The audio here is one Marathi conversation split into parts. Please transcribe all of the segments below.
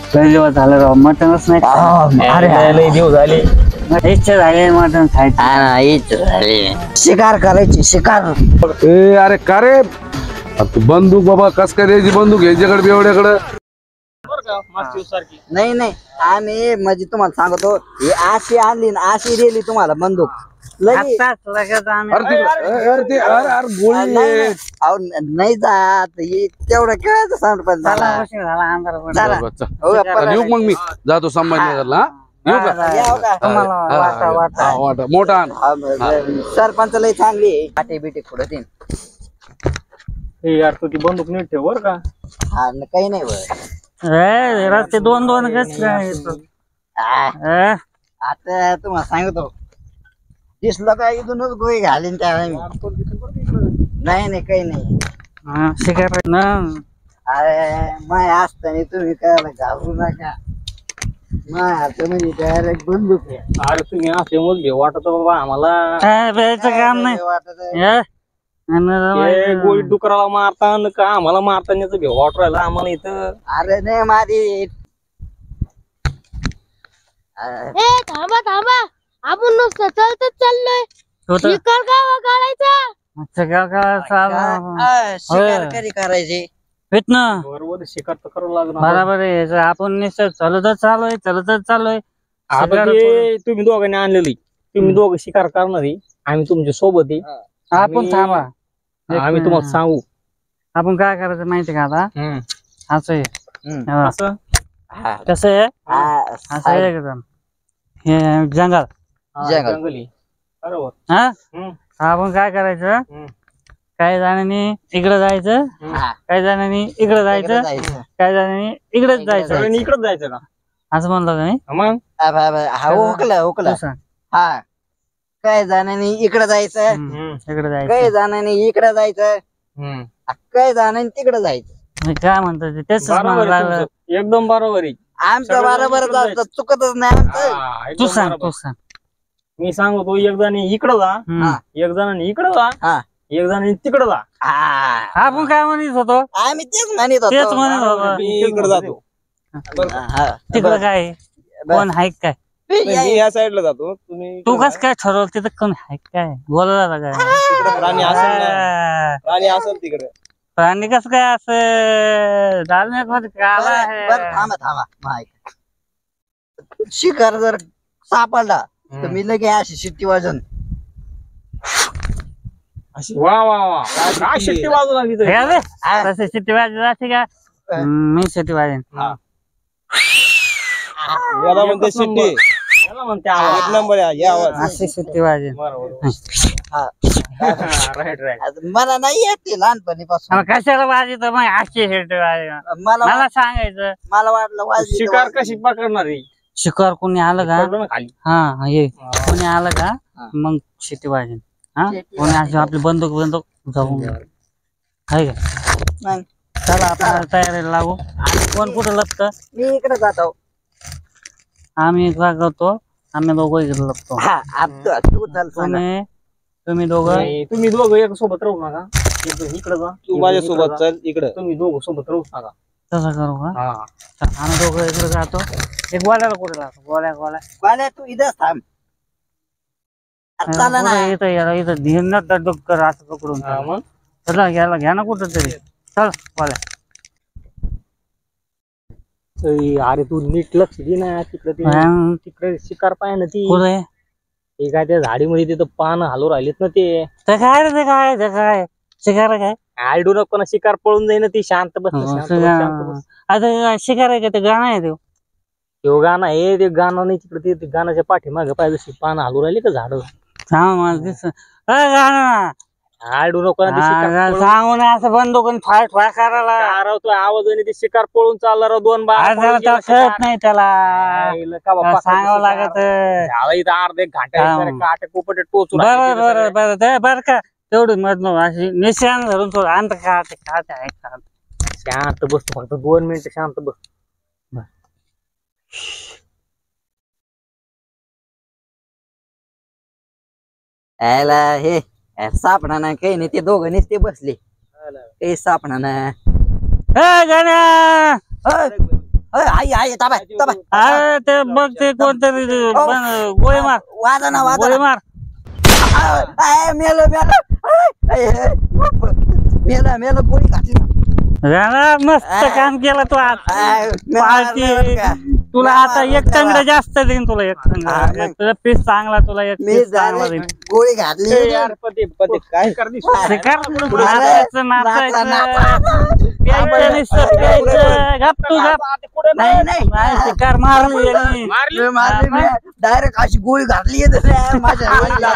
लय दिवस झालं राव मटनच नाही. अरे लय दिवस झाले. इच्छा झाली मटन खायची. हा इच्छा झाली शिकार करायची शिकार. ए अरे का रे तू बंदूक बाबा कस काय द्यायची बंदूक याच्याकडे एवढ्याकडे. नाही नाही आम्ही म्हणजे तुम्हाला सांगतो ही अशी आणली ना अशी दिली तुम्हाला बंदूक लगेच. नाही जात तेवढं खेळायचं सांग पण झाला. येऊ मग मी जातो संभाजीनगरला. येऊ का मोठा सरपंच लय चांगली पाठी बिटी पुढे तीन. यार तू ती बंदूक नीट ठेव बर का. हा काही नाही रस्ते दोन दोन आता तुम्हाला सांगतो दिसलं का इथूनच गोळी घालीन त्या नाही नाही काही नाही. शिकार ना अरे माय असताना तुम्ही काय घाबरू नका. माय आता म्हणजे डायरेक्ट बंदूक आहे. अरे तुम्ही असे मोजले वाटत बाबा आम्हाला द्यायचं काम नाही. गोळी डुकराला मारता का आम्हाला मारतानाच भेव वाटू राहिला आम्हाला इथं. अरे नाही माझी थांबा थांबा आपण नुसतं चलतच चाललोय. शिकार गावा काढायचा. शिकार कधी करायची बरोबर शिकार तर करावं लागणार. बरोबर आहे. आपण निश्चित चालतच चाललोय. आता ते तुम्ही दोघांनी आणलेली तुम्ही दोघं शिकार करणारी आम्ही तुमच्या सोबत आहे. आपण थांबा आम्ही तुम्हाला सांगू आपण काय करायचं माहिती का आता. असं आहे असं कसं आहे असं आहे एकदम हे जंगल जंगली बरोबर. आपण काय करायचं काही जणांनी इकडे जायचं काही जणांनी इकडे जायचं काही जणांनी इकडेच जायचं. इकडेच जायचं का असं म्हणलं का नाही. मग ओकलं हा काही जणांनी इकडे जायचं इकडे जायचं काही जणांनी इकडे जायचं काही जणांनी तिकडे जायचं. काय म्हणतात तेच एकदम बरोबर आहे. आमचं बरोबर चुकतच नाही आमचं. तू सांग मी सांगतो एक जण इकडं जा एक जणांनी इकडं जा एक जणांनी तिकडं जा. आपण काय म्हणत होतो आम्ही तेच म्हणत होतो. इकडे जातो तिकडं काय कोण हाय काय मी या साईडला जातो. तुम्ही तू कस काय ठरवलं तिथं कोण हाय काय बोलायला काय प्राणी असेल तिकडे. प्राणी कस काय असं मध्ये थांबा थांबा शिकार जर सापडला तर मी लगे अशी शिट्टी वाजन. वा वा वा काय शिट्टी वाजू लागली तसे शिट्टी वाजली का मी शिट्टी वाजेन. याला म्हणते शिट्टी याला म्हणते एक नंबर अशी शिट्टी वाजेन. Right right. मला नाही येते लहानपणीपासून. कशाला वाजत मग अशी शिट्टी वाजेन मला सांगायचं. मला वाटलं शिकार कशी पकडणार शिकार कोणी आलं का खाली हा ये कोणी आलं का मग शिट्टी वाजेन. कोणी अशी आपली बंदूक जाऊन आहे का. चला आपण तयारीला लागू. कोण कुठं लपत मी इकडे जातो. आम्ही काय करतो आम्ही दोघं इकडे लपतो. तुम्ही दोघं एक सोबत राहू नका. इकडे जा तू माझ्या सोबत चल इकडे तुम्ही दोघं सोबत राहू नका. तसं करू का आम्ही दोघं इकडे जातो. एक गोळ्याला कुठे जातो गोळ्या तू इथं थांब. इथं धिन डुक्कर असं पकडून चला घ्या ना कुठं तरी चल गोळ्या. अरे तू नीट लक्ष दे ना तिकडे शिकार पाय ना ती काय त्या झाडीमध्ये तिथं पान हलू राहिलेत ना ते काय शिकार काय आयडू नको ना शिकार पळून जाईन ती शांत बस. आता शिकार आहे का ते गाणं आहे तो गाणं आहे ते गाणं नाही तिकडे ते गाण्याच्या पाठीमागे पाहिजे पान हलू राहिली का झाड गाणं आयडू नको सांगू ना असं बंदूक फाय फाय करायला तो आवाज ते शिकार पळून चालला राव. 2 कळत नाही त्याला सांगावं लागत. अर्धे घाटे पोपटे टोचून बर का तेवढी मधन अशी निशाण धरून थोडं अंत शांत बसतो फक्त 2 मिनिटं शांत बस. हे सापडा ना काही नाही. ते दोघं नुसते बसले काही सापडा ना. आई आई ताबा ताबा अरे ते बघ ते कोणतरी गोळी मार वाजा ना वाजा गोळी मार मेलं गोळी घातली मस्त काम केलं तू आज पार्टी तुला आता एक टंगड जास्त देईन तुला एक टंगड तुला पीस चांगला तुला एक मी पीस चांगला देईन गोळी घातली यार पती काय करते शिकार नाचायचं प्यायचं नुसतं प्यायचं गप तू गप नाही नाही नाही शिकार मारली डायरेक्ट अशी गोळी घातली माझ्या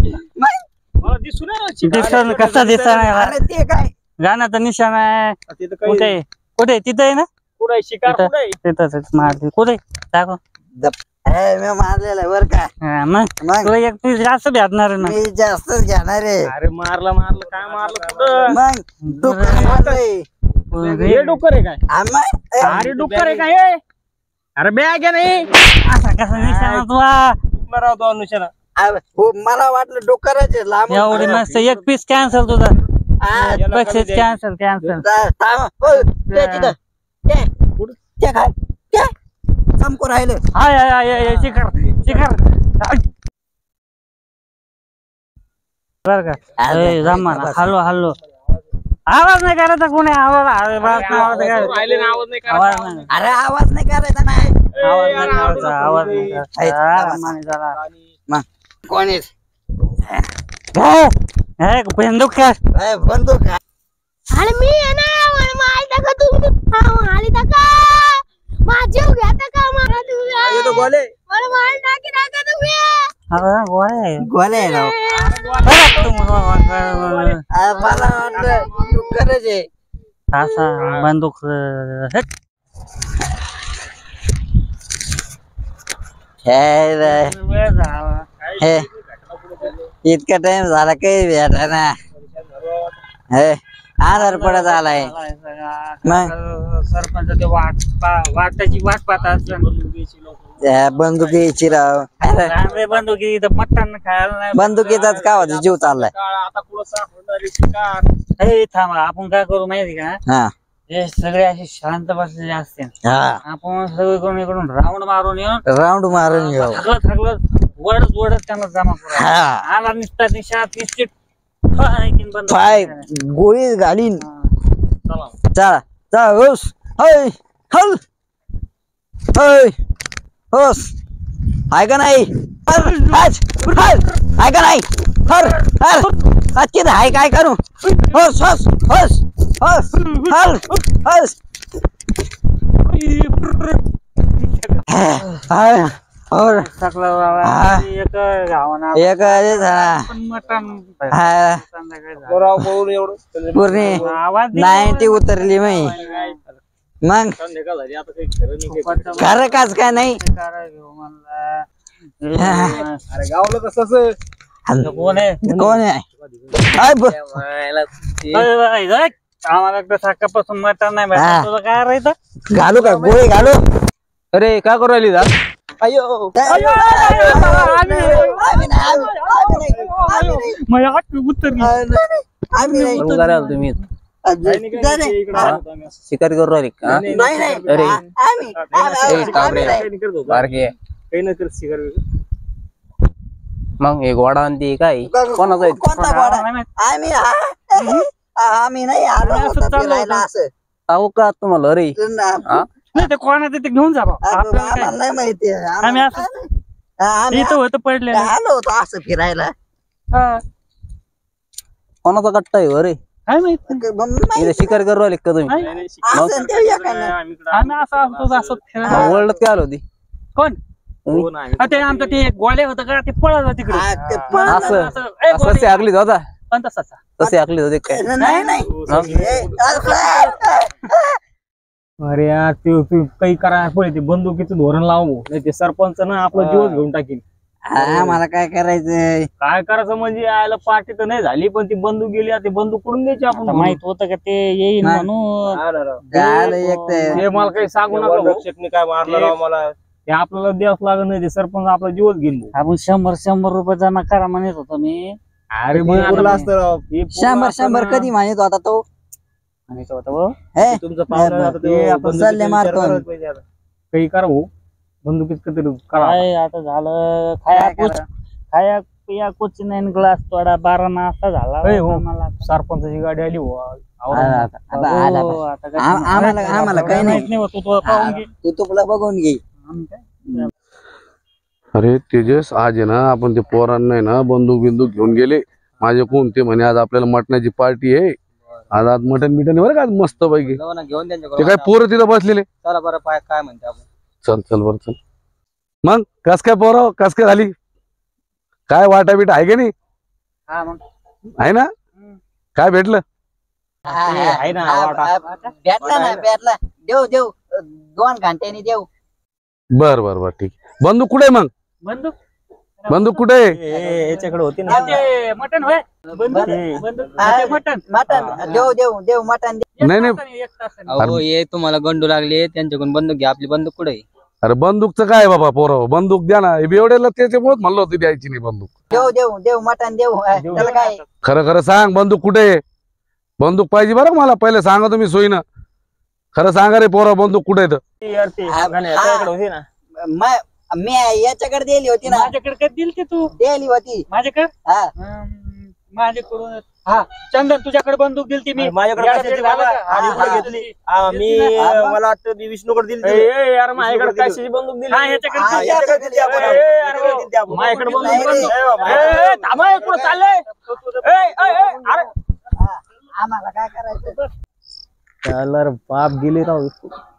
दिसन कसा दिसा नाही अरे ते काय गाण्याचं निशाण आहे कुठे कुठे तिथे आहे ना कुठे शिकार कुठे तिथंच मारली कुठे दाखव मी मारलेलं बर का मग मग तुला एक पीस जास्त भेटणार आहे ना मी जास्तच घेणार आहे अरे मारलं काय मारलं कुठं मग तू काय मारलंय? हे डुक्कर आहे काय आम्हा- अरे डुक्कर आहे काय हे? अरे बॅग आहे नाही असा कसा निशाणा तुला राहतो अनुषाला हो मला वाटलं डोकरच आहे, लांब एवढी मस्त एक पीस कॅन्सल तुझा आ, बक्षीस कॅन्सल कॅन्सल थांब. हो, ते तिथं. ते काय ते चमकू राहिलं हाय हाय हाय शिखर शिखर बर का जमा हल्लो हल्लो आवाज नाही करायचा कोणी आवाज आवाज नाही अरे आवाज नाही करायचा नाही आवाज नाही करायचा मग कोण बंदूक काय बंदूक काय आणि मी आहे ना मला मारता का तुम्ही मारी का माझी घेता का मला तुम्ही मला मार टाकी का तुम्ही गोळे गोले राव मला वाटलं डुक्करच आहे असा बंदूक हे रे. हे इतका टाइम झाला काही भेटा ना हे आधार पडत आलाय मग सरपंच ते वाटाची वाट पाहत असत बंदुकीची राव अरे बंदुकी इथं मटण खायला नाही बंदुकीचाच का होता जीव चाललाय आता पुढं सापडणारी शिकार हे थांबा आपण काय करू माहिती का हा हे सगळे असे शांत बसलेले असते हा आपण सगळे करून इकडून राऊंड मारून येऊन राऊंड मारून घेऊ थकलं वडत वडत त्यांना जमा करू हा आला निसता निशात निश्चित पाय गोळी घालीन चला चला होस हय हल हय होस आहे का नाही आहे का नाही हर हर अच्छी आहे काय करू होस होस होस होस हल होस और एक पूर्ण 90 उतरली मग खरं काच काय नाही अरे गावलं कसं कोण आहे कोण आहे आम्हाला सकाळपासून मटण नाही भेटत तुला काय राहायचं घालू का गोळी घालू अरे काय करू राहिली दा अयो तुम्ही शिकारी करू राहिली का मग एक घोडा आणते काय कोणाचा आम्ही नाही आलो का तुम्हाला अरे नाही ते कोणाचं ते घेऊन जा नाही माहिती आम्ही असं इथं होतं पडलेलं आलो होतो असं फिरायला कोणाचा कट्टा आहे अरे काय माहिती शिकारी करू राहिले का तुम्ही आम्ही असं असतो असं फिरायला ओळखत काय आलो होती कोण ते आमचं ते गोळे होतं का ते पळत होतं तिकडे तसे आगलीत होता पण तसाचा तसे आगलीत होते काय अरे यार ते काही करायला पडे ते बंदुकीचं धोरण लावू नाही ते सरपंच ना आपला जीवच घेऊन टाकील मला काय करायचंय काय करायचं म्हणजे यायला पार्टी तर नाही झाली पण ती बंदूक गेली ते बंदूक कडून द्यायची आपण माहित होतं का ते येईल म्हणून हे मला काही सांगू नका काय मारलं मला ते आपल्याला द्यावच लागत नाही ते सरपंच आपला जीवच घेईन आपण 100 रुपये जमा करा म्हणत होतो मी अरे 100 कधी माहित होता तो म्हणायचं होतं हो. हे? तुमचं पाहुणा आता ते आपण बंदुकीचा सल्ले विचार मारतो. करायला पाहिजे आता. काही करा भाऊ बंदुकीत काहीतरी करा. काय आता झालं खाया पिया कुछ नाही ग्लास थोडा 12 नाश्ता झाला ए, हो. मला सरपंचाची गाडी आली हो. आला. हो, आता काय आम्हाला काही माहित नाही नाही होत, तू पाहून घे. तू तुला बघून घे. आम्ही काय? अरे तेजस आज आहे ना आपण ते पोरांना आहे ना बंदूक बिंदूक घेऊन गेले माझे कोण ते म्हणे आज आपल्याला मटणाची पार्टी आहे. आज मटण बिटन बरं का आज मस्त पैकी. घेऊन ते काय पोरं तिथं बसलेले. चला बरं काय म्हणते आपण. चल बरं चल. मग कस काय पोरं कस काय झाली काय वाटा बिटा आहे का नाही हा मग आहे ना काय भेटलं आहे ना वाटा. भेटला देऊ 2 घंट्यानी देऊ. बर ठीक बंदूक कुठे आहे मग बंदूक कुठे आहे याच्याकडे होती ना. ते मटण होय बंदूक ते मटण मटन देऊ मटन नाही एक तासाने. अहो हे तुम्हाला गंडू लागले त्यांच्याकडून बंदूक घ्या. आपली बंदूक कुठे आहे? अरे बंदूकचं काय बाबा पोरं बंदूक द्या ना एवढ्याला त्याच्यामुळेच म्हणलं होतं द्यायची नाही बंदूक. देऊ मटन देऊ त्याला काय. खरं सांग बंदूक कुठे आहे बंदूक पाहिजे बरं मला पहिले सांगा तुम्ही सोयीनं खरं सांगा रे पोरं बंदूक कुठे होती ना. मी याच्याकडे दिली होती ना. माझ्याकडे कधी दिली ते तू दिली होती. माझ्याकडे हा. माझ्याकडून हा चंदन तुझ्याकडे बंदूक दिली मी माझ्याकडे याला कशाची भेट झालं बाबा? का? आणि हा, कुठे हा, घेतली? दिली. मला वाटतं मी विष्णूकडे दिली. यार माझ्याकडे कशाची बंदूक दिली? हा, ह्याच्याकडे हा, दिली. याच्याकडे दिली आपण. याच्याकडे दिली आपण. माझ्याकडे बंदूक नाही रे. दिली. थांबा हे कुठं चाललंय? अरे आम्हाला काय करायचं. बाप गेले राव.